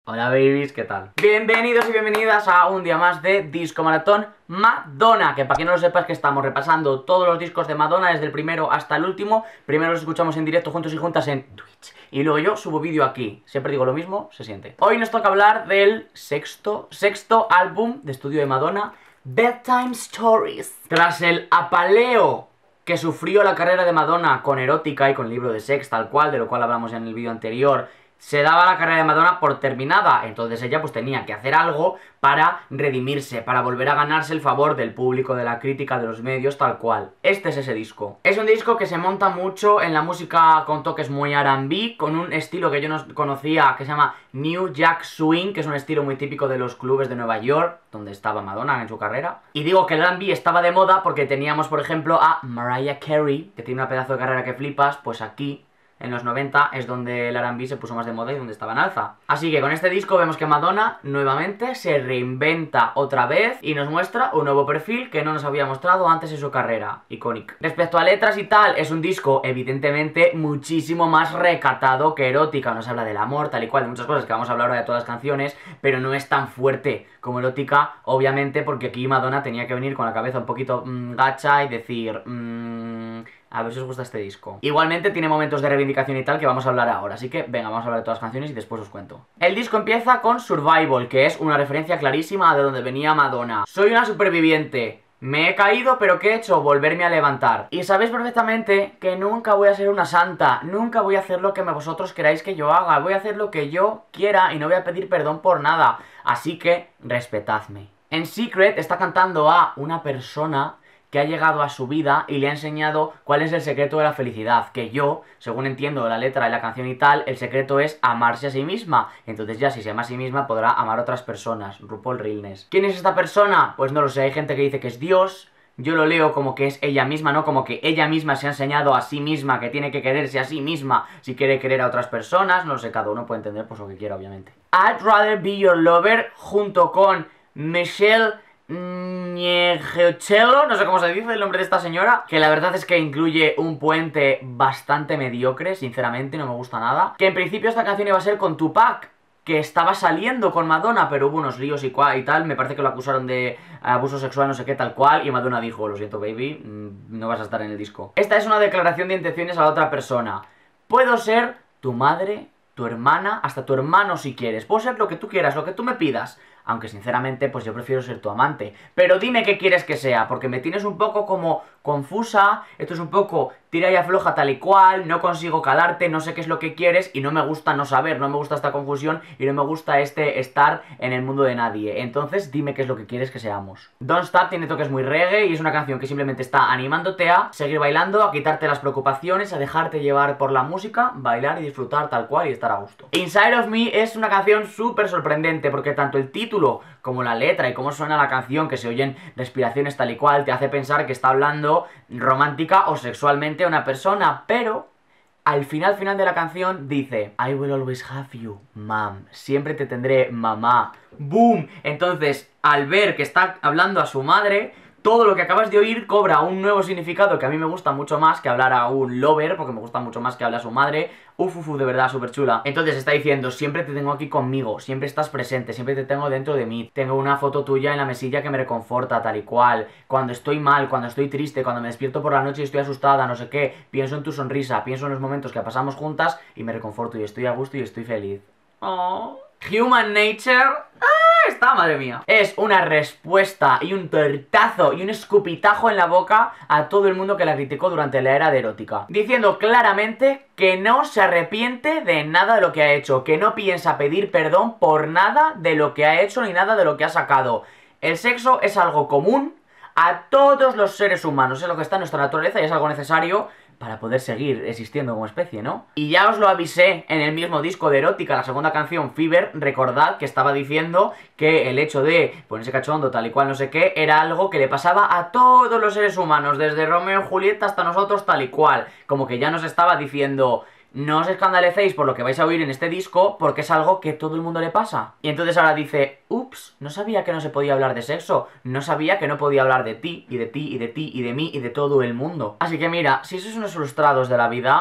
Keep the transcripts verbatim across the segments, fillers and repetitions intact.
Hola babies, ¿qué tal? Bienvenidos y bienvenidas a un día más de Disco Maratón Madonna. Que para quien no lo sepa es que estamos repasando todos los discos de Madonna desde el primero hasta el último. Primero los escuchamos en directo juntos y juntas en Twitch y luego yo subo vídeo aquí. Siempre digo lo mismo, se siente. Hoy nos toca hablar del sexto, sexto álbum de estudio de Madonna, Bedtime Stories. Tras el apaleo que sufrió la carrera de Madonna con Erótica y con el libro de Sex tal cual, de lo cual hablamos en el vídeo anterior, se daba la carrera de Madonna por terminada. Entonces ella pues tenía que hacer algo para redimirse, para volver a ganarse el favor del público, de la crítica, de los medios, tal cual. Este es ese disco. Es un disco que se monta mucho en la música con toques muy R and B, con un estilo que yo no conocía que se llama New Jack Swing, que es un estilo muy típico de los clubes de Nueva York, donde estaba Madonna en su carrera. Y digo que el R and B estaba de moda porque teníamos, por ejemplo, a Mariah Carey, que tiene una pedazo de carrera que flipas. Pues aquí en los noventa es donde el R and B se puso más de moda y donde estaba en alza. Así que con este disco vemos que Madonna nuevamente se reinventa otra vez y nos muestra un nuevo perfil que no nos había mostrado antes en su carrera. Iconic. Respecto a letras y tal, es un disco evidentemente muchísimo más recatado que Erótica. Nos habla del amor, tal y cual, de muchas cosas que vamos a hablar ahora de todas las canciones, pero no es tan fuerte como Erótica, obviamente, porque aquí Madonna tenía que venir con la cabeza un poquito mmm, gacha y decir mmm, a ver si os gusta este disco. Igualmente tiene momentos de reivindicación y tal que vamos a hablar ahora, así que venga, vamos a hablar de todas las canciones y después os cuento. El disco empieza con Survival, que es una referencia clarísima de donde venía Madonna. Soy una superviviente. Me he caído, pero ¿qué he hecho? Volverme a levantar. Y sabéis perfectamente que nunca voy a ser una santa. Nunca voy a hacer lo que vosotros queráis que yo haga. Voy a hacer lo que yo quiera y no voy a pedir perdón por nada. Así que, respetadme. En Secret está cantando a una persona que ha llegado a su vida y le ha enseñado cuál es el secreto de la felicidad. Que yo, según entiendo la letra de la canción y tal, el secreto es amarse a sí misma. Entonces ya si se ama a sí misma podrá amar a otras personas. RuPaul Realness. ¿Quién es esta persona? Pues no lo sé, hay gente que dice que es Dios. Yo lo leo como que es ella misma, ¿no? Como que ella misma se ha enseñado a sí misma que tiene que quererse a sí misma si quiere querer a otras personas. No lo sé, cada uno puede entender pues lo que quiera, obviamente. I'd Rather Be Your Lover junto con Michelle Niegeocello, no sé cómo se dice el nombre de esta señora, que la verdad es que incluye un puente bastante mediocre, sinceramente, no me gusta nada. Que en principio esta canción iba a ser con Tupac, que estaba saliendo con Madonna, pero hubo unos líos y, y tal, me parece que lo acusaron de abuso sexual, no sé qué, tal cual, y Madonna dijo, lo siento baby, no vas a estar en el disco. Esta es una declaración de intenciones a la otra persona. Puedo ser tu madre, tu hermana, hasta tu hermano si quieres. Puedo ser lo que tú quieras, lo que tú me pidas. Aunque sinceramente pues yo prefiero ser tu amante. Pero dime qué quieres que sea, porque me tienes un poco como confusa. Esto es un poco tira y afloja tal y cual. No consigo calarte, no sé qué es lo que quieres y no me gusta no saber, no me gusta esta confusión y no me gusta este estar en el mundo de nadie. Entonces dime qué es lo que quieres que seamos. Don't Stop tiene toques muy reggae y es una canción que simplemente está animándote a seguir bailando, a quitarte las preocupaciones, a dejarte llevar por la música, bailar y disfrutar tal cual y estar a gusto. Inside of Me es una canción súper sorprendente porque tanto el título como la letra y cómo suena la canción, que se oyen respiraciones tal y cual, te hace pensar que está hablando romántica o sexualmente a una persona, pero al final final de la canción dice I will always have you, mom. Siempre te tendré, mamá. ¡Boom! Entonces, al ver que está hablando a su madre, todo lo que acabas de oír cobra un nuevo significado que a mí me gusta mucho más que hablar a un lover, porque me gusta mucho más que hablar a su madre. Uf, uf, uf, de verdad, súper chula. Entonces está diciendo, siempre te tengo aquí conmigo, siempre estás presente, siempre te tengo dentro de mí. Tengo una foto tuya en la mesilla que me reconforta, tal y cual. Cuando estoy mal, cuando estoy triste, cuando me despierto por la noche y estoy asustada, no sé qué, pienso en tu sonrisa, pienso en los momentos que pasamos juntas y me reconforto y estoy a gusto y estoy feliz. Oh. Human Nature. Esta, madre mía. Es una respuesta y un tortazo y un escupitajo en la boca a todo el mundo que la criticó durante la era de Erótica, diciendo claramente que no se arrepiente de nada de lo que ha hecho, que no piensa pedir perdón por nada de lo que ha hecho ni nada de lo que ha sacado. El sexo es algo común a todos los seres humanos, es lo que está en nuestra naturaleza y es algo necesario para poder seguir existiendo como especie, ¿no? Y ya os lo avisé en el mismo disco de Erótica, la segunda canción, Fever, recordad que estaba diciendo que el hecho de ponerse cachondo tal y cual no sé qué, era algo que le pasaba a todos los seres humanos, desde Romeo y Julieta hasta nosotros tal y cual, como que ya nos estaba diciendo no os escandalecéis por lo que vais a oír en este disco, porque es algo que todo el mundo le pasa. Y entonces ahora dice, ups, no sabía que no se podía hablar de sexo, no sabía que no podía hablar de ti, y de ti, y de ti, y de mí, y de todo el mundo. Así que mira, si sois unos frustrados de la vida,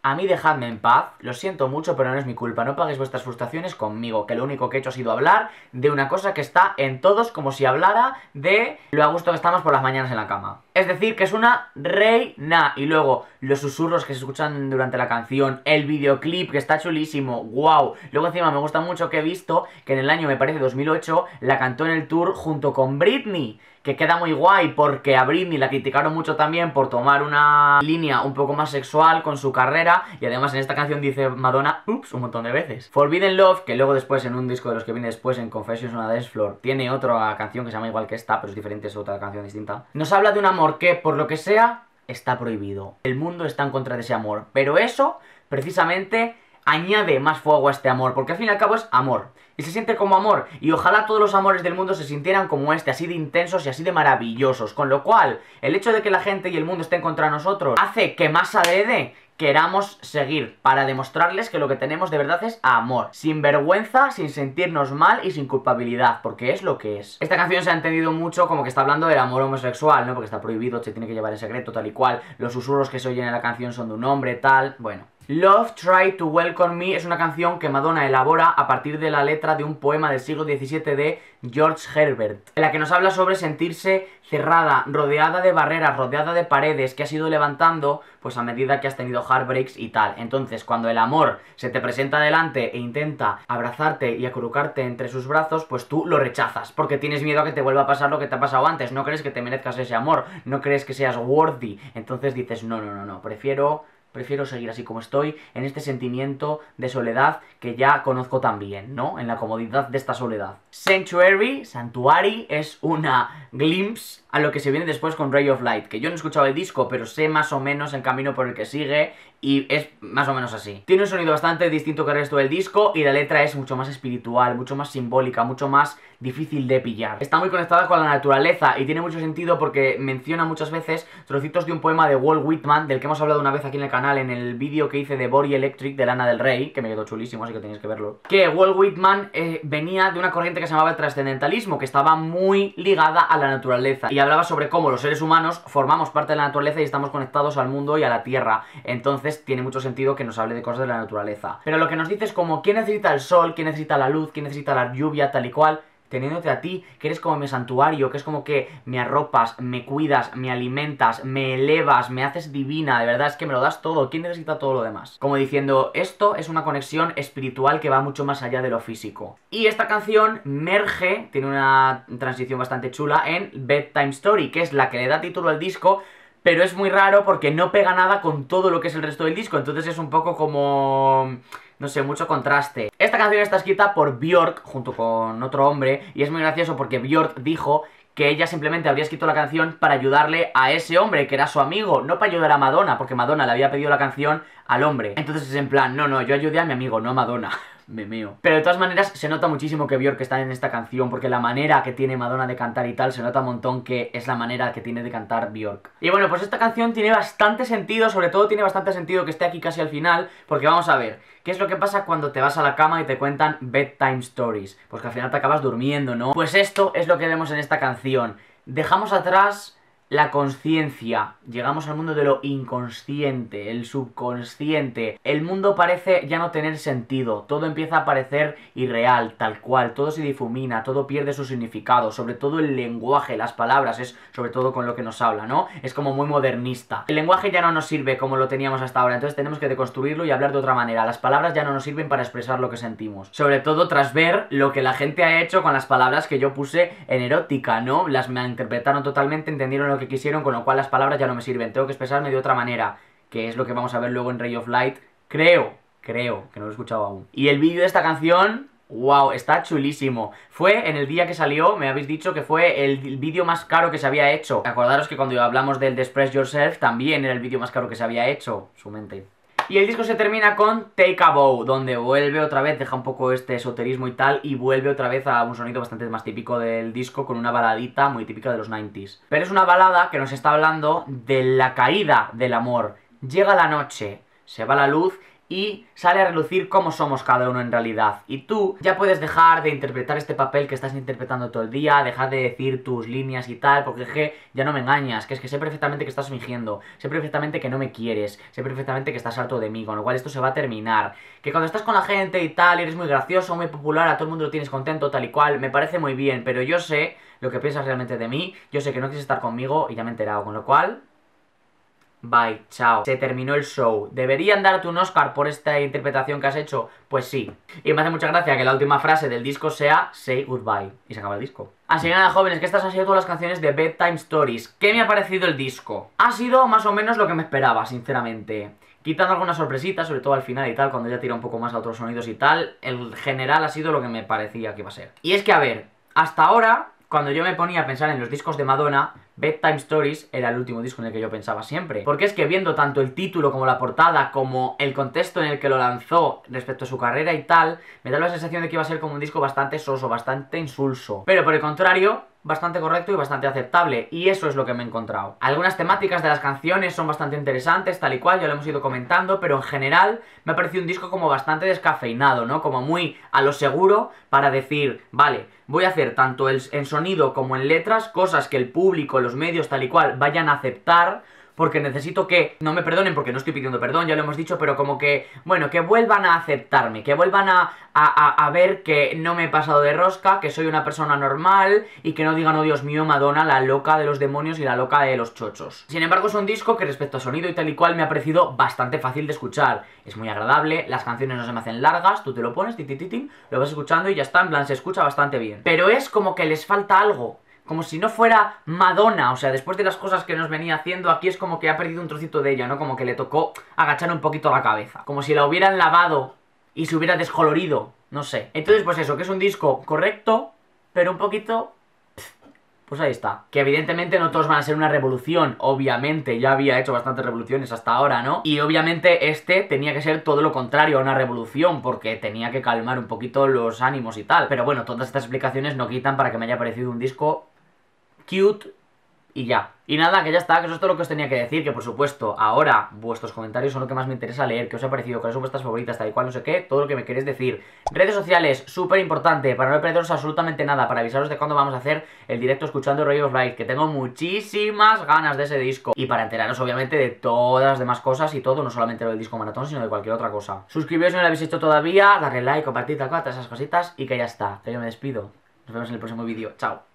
a mí dejadme en paz, lo siento mucho, pero no es mi culpa, no paguéis vuestras frustraciones conmigo, que lo único que he hecho ha sido hablar de una cosa que está en todos, como si hablara de lo a gusto que estamos por las mañanas en la cama. Es decir, que es una reina. Y luego, los susurros que se escuchan durante la canción, el videoclip que está chulísimo, wow. Luego encima me gusta mucho que he visto que en el año, me parece, dos mil ocho, la cantó en el tour junto con Britney, que queda muy guay porque a Britney la criticaron mucho también por tomar una línea un poco más sexual con su carrera, y además en esta canción dice Madonna, ups, un montón de veces. Forbidden Love, que luego después en un disco de los que viene después, en Confessions on a Dance Floor, tiene otra canción que se llama igual que esta, pero es diferente, es otra canción distinta. Nos habla de un amor que, por lo que sea, está prohibido. El mundo está en contra de ese amor, pero eso, precisamente, añade más fuego a este amor, porque al fin y al cabo es amor, y se siente como amor, y ojalá todos los amores del mundo se sintieran como este, así de intensos y así de maravillosos, con lo cual, el hecho de que la gente y el mundo estén contra nosotros, hace que más adrede queramos seguir, para demostrarles que lo que tenemos de verdad es amor, sin vergüenza, sin sentirnos mal y sin culpabilidad, porque es lo que es. Esta canción se ha entendido mucho como que está hablando del amor homosexual, ¿no? Porque está prohibido, se tiene que llevar en secreto, tal y cual. Los susurros que se oyen en la canción son de un hombre, tal, bueno. Love Try to Welcome Me es una canción que Madonna elabora a partir de la letra de un poema del siglo diecisiete de George Herbert, en la que nos habla sobre sentirse cerrada, rodeada de barreras, rodeada de paredes que has ido levantando pues a medida que has tenido heartbreaks y tal. Entonces, cuando el amor se te presenta delante e intenta abrazarte y acurrucarte entre sus brazos, pues tú lo rechazas, porque tienes miedo a que te vuelva a pasar lo que te ha pasado antes. No crees que te merezcas ese amor, no crees que seas worthy. Entonces dices, no, no, no, no, prefiero... Prefiero seguir así como estoy, en este sentimiento de soledad que ya conozco tan bien, ¿no? En la comodidad de esta soledad. Sanctuary, Sanctuary, es una glimpse a lo que se viene después con Ray of Light, que yo no he escuchado el disco, pero sé más o menos el camino por el que sigue, y es más o menos así. Tiene un sonido bastante distinto que el resto del disco, y la letra es mucho más espiritual, mucho más simbólica, mucho más difícil de pillar. Está muy conectada con la naturaleza, y tiene mucho sentido porque menciona muchas veces trocitos de un poema de Walt Whitman, del que hemos hablado una vez aquí en el canal, en el vídeo que hice de Body Electric de Lana del Rey, que me quedó chulísimo, así que tenéis que verlo. Que Walt Whitman eh, venía de una corriente que se llamaba el trascendentalismo, que estaba muy ligada a la naturaleza, y hablaba sobre cómo los seres humanos formamos parte de la naturaleza y estamos conectados al mundo y a la tierra. Entonces tiene mucho sentido que nos hable de cosas de la naturaleza. Pero lo que nos dice es como, ¿quién necesita el sol? ¿Quién necesita la luz? ¿Quién necesita la lluvia? Tal y cual. Teniéndote a ti, que eres como mi santuario, que es como que me arropas, me cuidas, me alimentas, me elevas, me haces divina, de verdad es que me lo das todo. ¿Quién necesita todo lo demás? Como diciendo, esto es una conexión espiritual que va mucho más allá de lo físico. Y esta canción merge, tiene una transición bastante chula, en Bedtime Story, que es la que le da título al disco, pero es muy raro porque no pega nada con todo lo que es el resto del disco, entonces es un poco como... no sé, mucho contraste. Esta canción está escrita por Björk junto con otro hombre, y es muy gracioso porque Björk dijo que ella simplemente habría escrito la canción para ayudarle a ese hombre, que era su amigo, no para ayudar a Madonna, porque Madonna le había pedido la canción al hombre. Entonces es en plan, no, no, yo ayudé a mi amigo, no a Madonna. Me meo. Pero de todas maneras se nota muchísimo que Björk está en esta canción, porque la manera que tiene Madonna de cantar y tal, se nota un montón que es la manera que tiene de cantar Björk. Y bueno, pues esta canción tiene bastante sentido, sobre todo tiene bastante sentido que esté aquí casi al final, porque vamos a ver, ¿qué es lo que pasa cuando te vas a la cama y te cuentan bedtime stories? Pues que al final te acabas durmiendo, ¿no? Pues esto es lo que vemos en esta canción. Dejamos atrás la conciencia, llegamos al mundo de lo inconsciente, el subconsciente. El mundo parece ya no tener sentido, todo empieza a parecer irreal, tal cual, todo se difumina, todo pierde su significado, sobre todo el lenguaje, las palabras, es sobre todo con lo que nos habla, ¿no? Es como muy modernista. El lenguaje ya no nos sirve como lo teníamos hasta ahora, entonces tenemos que deconstruirlo y hablar de otra manera. Las palabras ya no nos sirven para expresar lo que sentimos, sobre todo tras ver lo que la gente ha hecho con las palabras que yo puse en erótica, ¿no? Las me interpretaron totalmente, entendieron lo que quisieron, con lo cual las palabras ya no me sirven, tengo que expresarme de otra manera, que es lo que vamos a ver luego en Ray of Light, creo, creo, que no lo he escuchado aún. Y el vídeo de esta canción, wow, está chulísimo. Fue en el día que salió, me habéis dicho que fue el vídeo más caro que se había hecho. Acordaros que cuando hablamos del de Express Yourself, también era el vídeo más caro que se había hecho, su mente. Y el disco se termina con Take a Bow, donde vuelve otra vez, deja un poco este esoterismo y tal, y vuelve otra vez a un sonido bastante más típico del disco, con una baladita muy típica de los noventa. Pero es una balada que nos está hablando de la caída del amor. Llega la noche, se va la luz y sale a relucir cómo somos cada uno en realidad. Y tú ya puedes dejar de interpretar este papel que estás interpretando todo el día, dejar de decir tus líneas y tal, porque es que ya no me engañas, que es que sé perfectamente que estás fingiendo, sé perfectamente que no me quieres, sé perfectamente que estás harto de mí, con lo cual esto se va a terminar. Que cuando estás con la gente y tal, eres muy gracioso, muy popular, a todo el mundo lo tienes contento, tal y cual, me parece muy bien, pero yo sé lo que piensas realmente de mí, yo sé que no quieres estar conmigo y ya me he enterado, con lo cual... bye, chao. Se terminó el show. ¿Deberían darte un Oscar por esta interpretación que has hecho? Pues sí. Y me hace mucha gracia que la última frase del disco sea Say Goodbye. Y se acaba el disco. Así que nada, jóvenes, que estas han sido todas las canciones de Bedtime Stories. ¿Qué me ha parecido el disco? Ha sido más o menos lo que me esperaba, sinceramente. Quitando algunas sorpresitas, sobre todo al final y tal, cuando ya tira un poco más a otros sonidos y tal, el general ha sido lo que me parecía que iba a ser. Y es que, a ver, hasta ahora, cuando yo me ponía a pensar en los discos de Madonna, Bedtime Stories era el último disco en el que yo pensaba siempre. Porque es que viendo tanto el título como la portada, como el contexto en el que lo lanzó respecto a su carrera y tal, me da la sensación de que iba a ser como un disco bastante soso, bastante insulso. Pero por el contrario, bastante correcto y bastante aceptable, y eso es lo que me he encontrado. Algunas temáticas de las canciones son bastante interesantes, tal y cual, ya lo hemos ido comentando, pero en general me ha parecido un disco como bastante descafeinado, ¿no? Como muy a lo seguro para decir, vale, voy a hacer tanto el, en sonido como en letras cosas que el público, los medios, tal y cual, vayan a aceptar, porque necesito que, no me perdonen porque no estoy pidiendo perdón, ya lo hemos dicho, pero como que, bueno, que vuelvan a aceptarme, que vuelvan a, a, a, a ver que no me he pasado de rosca, que soy una persona normal y que no digan, oh Dios mío, Madonna, la loca de los demonios y la loca de los chochos. Sin embargo, es un disco que respecto a sonido y tal y cual me ha parecido bastante fácil de escuchar. Es muy agradable, las canciones no se me hacen largas, tú te lo pones, titititín, lo vas escuchando y ya está, en plan, se escucha bastante bien. Pero es como que les falta algo. Como si no fuera Madonna, o sea, después de las cosas que nos venía haciendo, aquí es como que ha perdido un trocito de ella, ¿no? Como que le tocó agachar un poquito la cabeza. Como si la hubieran lavado y se hubiera descolorido, no sé. Entonces, pues eso, que es un disco correcto, pero un poquito... pues ahí está. Que evidentemente no todos van a ser una revolución, obviamente, ya había hecho bastantes revoluciones hasta ahora, ¿no? Y obviamente este tenía que ser todo lo contrario a una revolución, porque tenía que calmar un poquito los ánimos y tal. Pero bueno, todas estas explicaciones no quitan para que me haya parecido un disco cute y ya. Y nada, que ya está, que eso es todo lo que os tenía que decir. Que por supuesto, ahora vuestros comentarios son lo que más me interesa leer. ¿Qué os ha parecido? ¿Cuáles son vuestras favoritas? Tal y cual, no sé qué. Todo lo que me queréis decir. Redes sociales, súper importante, para no perderos absolutamente nada, para avisaros de cuándo vamos a hacer el directo escuchando Ray of Light, que tengo muchísimas ganas de ese disco. Y para enteraros obviamente de todas las demás cosas y todo, no solamente lo del disco maratón, sino de cualquier otra cosa. Suscribiros si no lo habéis hecho todavía, darle like, compartir, tal cual, todas esas cositas. Y que ya está, que yo me despido. Nos vemos en el próximo vídeo. Chao.